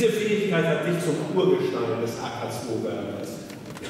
Diese Fähigkeit hat dich zum Urgestein des AK2 werden lassen.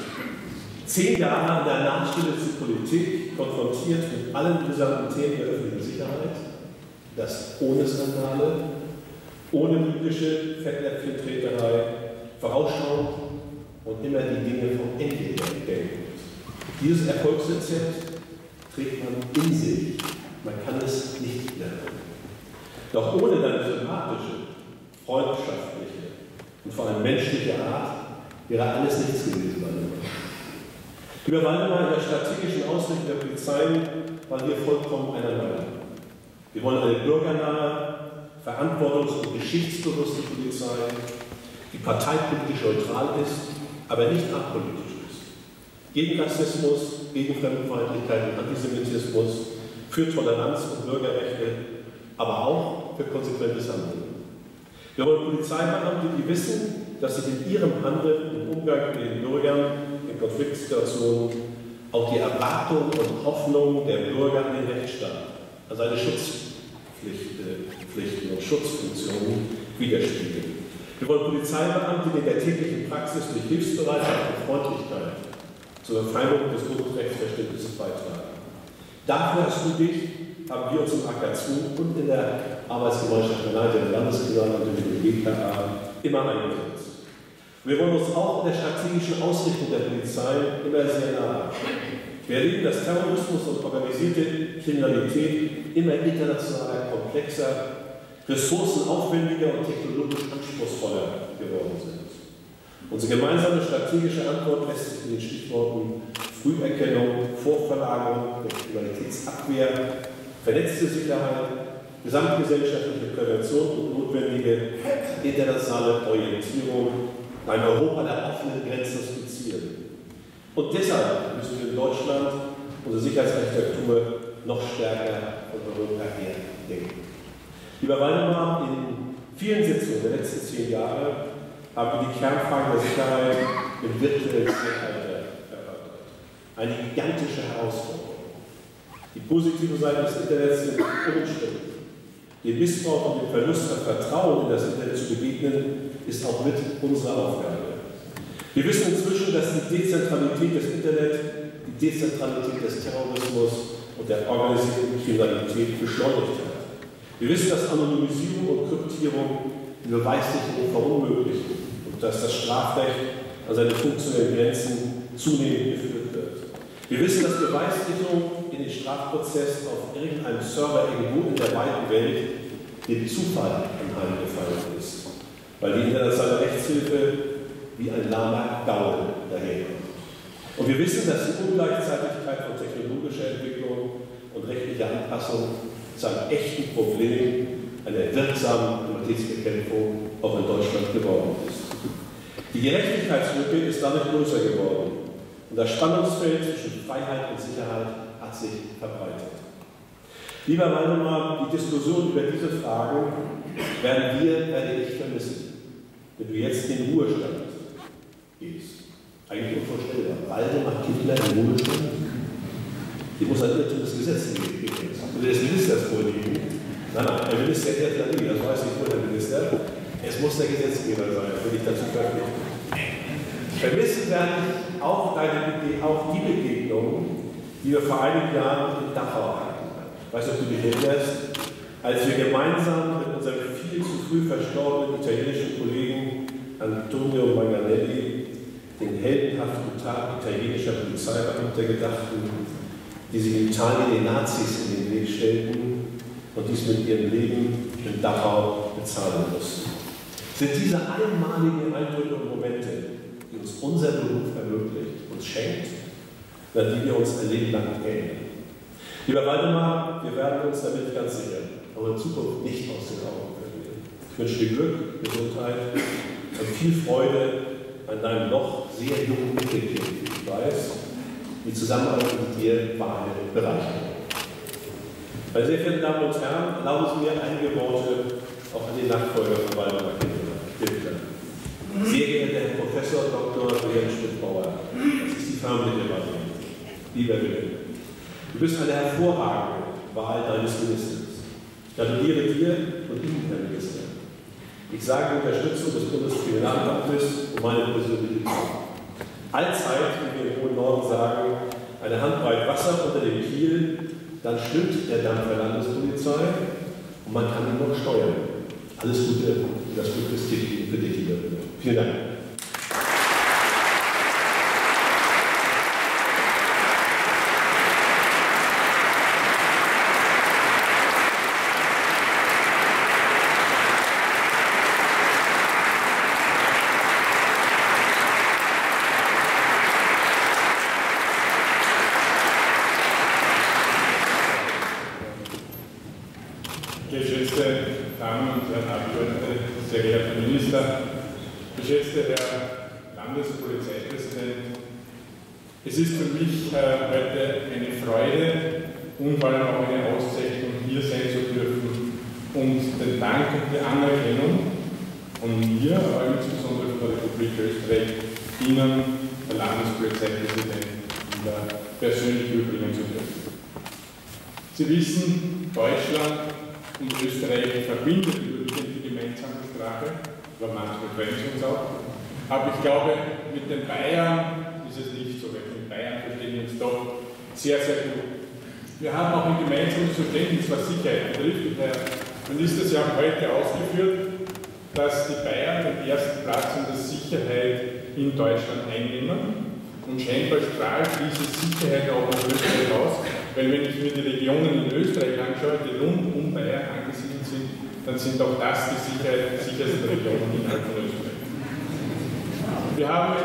10 Jahre an der Nachstelle zur Politik, konfrontiert mit allen brisanten Themen der öffentlichen Sicherheit, das ohne Skandale, ohne politische Fettnäpfchentreterei, vorausschauend und immer die Dinge vom Ende her denken. Dieses Erfolgsrezept trägt man in sich, man kann es nicht lernen. Doch ohne deine sympathische, freundschaftliche und vor allem menschliche Art wäre alles nichts gewesen, Waldemar. Lieber Waldemar, in der strategischen Ausrichtung der Polizei waren wir vollkommen einer Meinung. Wir wollen eine bürgernahe, verantwortungs- und geschichtsbewusste Polizei, die parteipolitisch neutral ist, aber nicht apolitisch ist. Gegen Rassismus, gegen Fremdenfeindlichkeit und Antisemitismus, für Toleranz und Bürgerrechte, aber auch für konsequentes Handeln. Wir wollen Polizeibeamte, die wissen, dass sich in ihrem Handeln im Umgang mit den Bürgern in Konfliktsituationen auch die Erwartungen und Hoffnungen der Bürger an den Rechtsstaat, an seine Schutzpflichten und Schutzfunktionen widerspiegeln. Wir wollen Polizeibeamte, die in der täglichen Praxis durch Hilfsbereitschaft und Freundlichkeit zur Befreiung des Grundrechtsverständnisses beitragen. Dafür hast du dich, haben wir uns im AK2 und in der Arbeitsgemeinschaft der Landeskriminal und dem BKA immer eingesetzt. Wir wollen uns auch in der strategischen Ausrichtung der Polizei immer sehr nahe. Wir erleben, dass Terrorismus und organisierte Kriminalität immer internationaler, komplexer, ressourcenaufwendiger und technologisch anspruchsvoller geworden sind. Unsere gemeinsame strategische Antwort lässt sich in den Stichworten Früherkennung, Vorverlagerung der Kriminalitätsabwehr, vernetzte Sicherheit, gesamtgesellschaftliche Prävention und notwendige internationale Orientierung in einem Europa der offenen Grenzen skizzieren. Und deshalb müssen wir in Deutschland unsere Sicherheitsarchitektur noch stärker von Europa her denken. Lieber Waldemar, in vielen Sitzungen der letzten 10 Jahre haben wir die Kernfragen der Sicherheit im virtuellen Zeitalter erörtert. Eine gigantische Herausforderung. Die positive Seite des Internets sind unumstritten. Dem Missbrauch und dem Verlust an Vertrauen in das Internet zu begegnen, ist auch mit unserer Aufgabe. Wir wissen inzwischen, dass die Dezentralität des Internet, die Dezentralität des Terrorismus und der organisierten Kriminalität beschleunigt hat. Wir wissen, dass Anonymisierung und Kryptierung die Beweissicherung verunmöglichen und dass das Strafrecht an seine funktionellen Grenzen zunehmend geführt wird. Wir wissen, dass Beweissicherung in den Strafprozess auf irgendeinem Server irgendwo in der weiten Welt dem Zufall anheimgefallen ist, weil die internationale Rechtshilfe wie ein lahmer Gaul daherkommt. Und wir wissen, dass die Ungleichzeitigkeit von technologischer Entwicklung und rechtlicher Anpassung zu einem echten Problem einer wirksamen Kriminalitätsbekämpfung auch in Deutschland geworden ist. Die Gerechtigkeitslücke ist dadurch größer geworden und das Spannungsfeld zwischen Freiheit und Sicherheit hat sich verbreitet. Lieber Waldemar, die Diskussion über diese Fragen werde ich vermissen, wenn du jetzt in den Ruhestand gehst. Eigentlich unvorstellbar. Waldemar Kittler im Ruhestand? Die muss ein irrtümliches Gesetz geben. Oder des Ministers vorliegen. Nein, der Minister erklärt ja nie, das weiß ich nur der Minister. Es muss der Gesetzgeber sein, wenn ich dazu verpflichte. Vermissen werde ich auch die Begegnungen, die wir vor einigen Jahren in Dachau hatten. Weißt du, ob du dich erinnerst, als wir gemeinsam mit unserem viel zu früh verstorbenen italienischen Kollegen Antonio Manganelli den heldenhaften Tat italienischer Polizeibeamter gedachten, die sich in Italien den Nazis in den Weg stellten und dies mit ihrem Leben in Dachau bezahlen mussten. Sind diese einmaligen Eindrücke und Momente, die uns unser Beruf ermöglicht, uns schenkt, oder die wir uns ein Leben lang erinnern. Lieber Waldemar, wir werden uns damit ganz sicher unsere Zukunft nicht aus den Augen verlieren. Ich wünsche dir Glück, Gesundheit und viel Freude an deinem noch sehr jungen Enkelkind. Ich weiß, die Zusammenarbeit mit dir war eine Bereicherung. Meine sehr verehrten Damen und Herren, erlauben Sie mir einige Worte auch an den Nachfolger von Waldemar Kittler. Sehr geehrter Herr Professor Dr. Wilhelm Schmidt-Bauer, das ist die förmliche Variante. Lieber Wilhelm, du bist eine hervorragende Wahl deines Ministers. Ich gratuliere dir und Ihnen, Herr Minister. Ich sage Unterstützung des Bundeskriminalamtes und meine persönliche Meinung. Allzeit, wie wir im hohen Norden sagen, eine Handbreit Wasser unter dem Kiel, dann schwimmt der Dampf der Landespolizei und man kann ihn noch steuern. Alles Gute für das Glück des Tätigen. Vielen Dank. Geschätzte Damen und Herren Abgeordnete, sehr geehrter Minister, geschätzter Herr Landespolizeipräsident, es ist für mich heute eine Freude und vor allem auch eine Auszeichnung, hier sein zu dürfen und den Dank und die Anerkennung von mir, aber insbesondere von der Republik Österreich, Ihnen, der Landespolizeipräsident, wieder persönlich überbringen zu dürfen. Sie wissen, Deutschland und Österreich verbindet überwiegend die gemeinsame Sprache, aber manchmal trennt es uns auch. Aber ich glaube, mit den Bayern ist es nicht so, weil mit Bayern verstehen wir uns doch sehr, sehr gut. Wir haben auch ein gemeinsames Verständnis, was Sicherheit betrifft. Der Minister, Sie haben heute ausgeführt, dass die Bayern den ersten Platz in der Sicherheit in Deutschland einnehmen. Und scheinbar strahlt diese Sicherheit auch nach Österreich aus. Weil wenn ich mir die Regionen in Österreich anschaue, die rund um Bayern angesiedelt sind, dann sind auch das die sichersten Regionen innerhalb von Österreich. Wir haben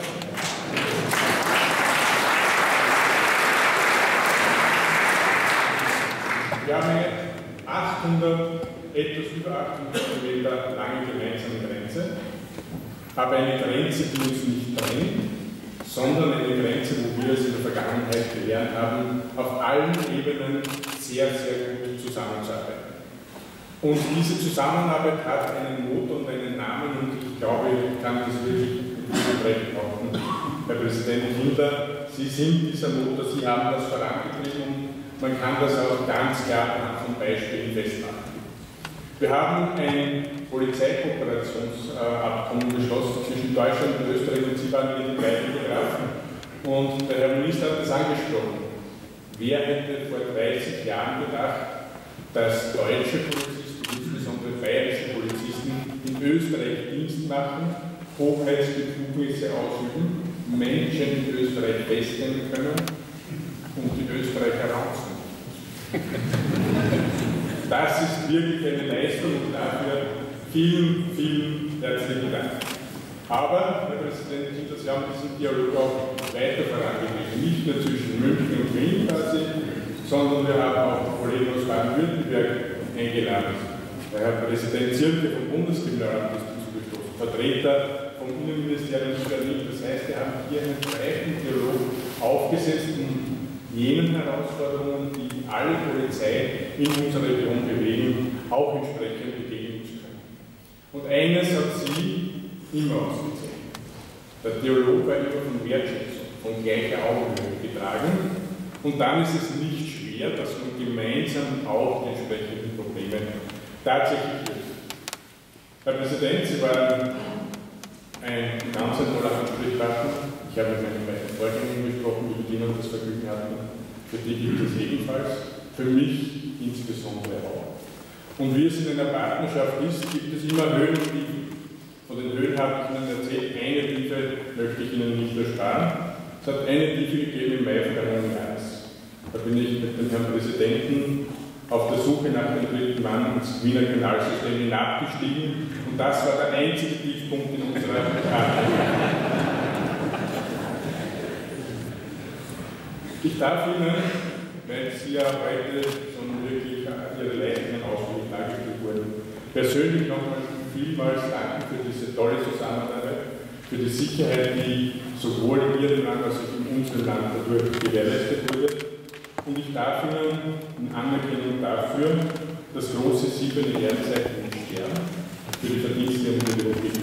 eine etwas über 800 Kilometer lange gemeinsame Grenze, aber eine Grenze, die uns nicht trennt, sondern eine Grenze, wo wir es in der Vergangenheit gelernt haben, auf allen Ebenen sehr, sehr gut zusammenzuarbeiten. Und diese Zusammenarbeit hat einen Motor und einen Namen und ich glaube, ich kann das wirklich mit Ihnen recht behaupten. Herr Präsident Kinder, Sie sind dieser Motor, Sie haben das vorangetrieben und man kann das auch ganz klar anhand von Beispielen festmachen. Wir haben ein Polizeikooperationsabkommen geschlossen zwischen Deutschland und Österreich und Sie waren hier die treibende Kraft. Und der Herr Minister hat das angesprochen. Wer hätte vor 30 Jahren gedacht, dass deutsche Polizisten, insbesondere bayerische Polizisten, in Österreich Dienst machen, Hoheitsbefugnisse ausüben, Menschen in Österreich festnehmen können und die Österreicher rausnehmen. Das ist wirklich eine Leistung und dafür vielen, vielen herzlichen Dank. Aber, Herr Präsident, Sie haben diesen Dialog auch weiter vorangetrieben. Nicht nur zwischen München und Wien quasi, sondern wir haben auch die Kollegen aus Baden-Württemberg eingeladen. Der Herr Präsident Zirke vom Bundeskriminalamt ist zugestoßen, Vertreter vom Innenministerium in Berlin. Das heißt, wir haben hier einen breiten Dialog aufgesetzt, um jenen Herausforderungen, die alle Polizei in unserer Region bewegen, auch entsprechend begegnen zu können. Und eines hat sie immer ausgezeichnet. Der Dialog war immer von Wertschätzung, von gleicher Augenhöhe getragen. Und dann ist es nicht schwer, dass man gemeinsam auch die entsprechenden Probleme tatsächlich löst. Herr Präsident, Sie waren ein ganz toller Ansprechpartner. Ich habe mit meinen beiden Vorgängern gesprochen, die mit Ihnen das Vergnügen hatten. Für die gilt es ebenfalls, für mich insbesondere auch. Und wie es in einer Partnerschaft ist, gibt es immer Höhen und Tiefen. Von den Höhen habe ich Ihnen erzählt, eine Tiefe möchte ich Ihnen nicht ersparen. Es hat eine Tiefe gegeben im Mai vergangenen Jahres. Da bin ich mit dem Herrn Präsidenten auf der Suche nach dem dritten Mann ins Wiener Kanalsystem hinabgestiegen und das war der einzige Tiefpunkt in unserer Partnerschaft. Ich darf Ihnen, weil Sie ja heute schon wirklich Ihre Leistungen ausführlich dargestellt wurden, persönlich nochmal vielmals danken für diese tolle Zusammenarbeit, für die Sicherheit, die sowohl in Ihrem Land als auch in unserem Land dadurch gewährleistet wurde. Und ich darf Ihnen in Anerkennung dafür das große silberne Ehrenzeichen und Stern für die Verdienste um die Republik